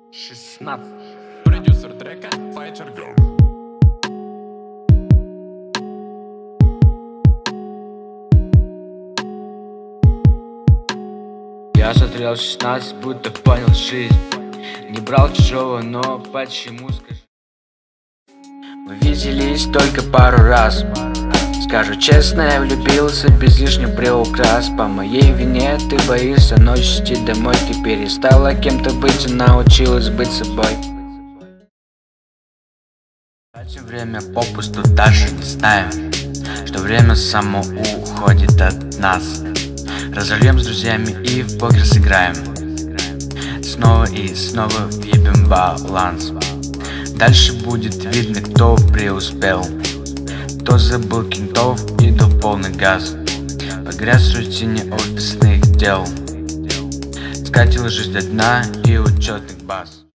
16. Продюсер трека Fighter Girl. Я смотрел 16, будто понял жизнь. Не брал чужого, но почему, скажи? Мы виделись только пару раз. Скажу честно, я влюбился без лишних приукрас. По моей вине ты боишься ночью идти домой. Ты перестала кем-то быть и научилась быть собой. Тратим время попусту, даже не знаем, что время само уходит от нас. Разольем с друзьями и в покер сыграем. Снова и снова въебем баланс. Дальше будет видно, кто преуспел, кто забыл кентов и дал полный газ. Погряз в рутине офисных дел, скатила жизнь до дна и учетных баз.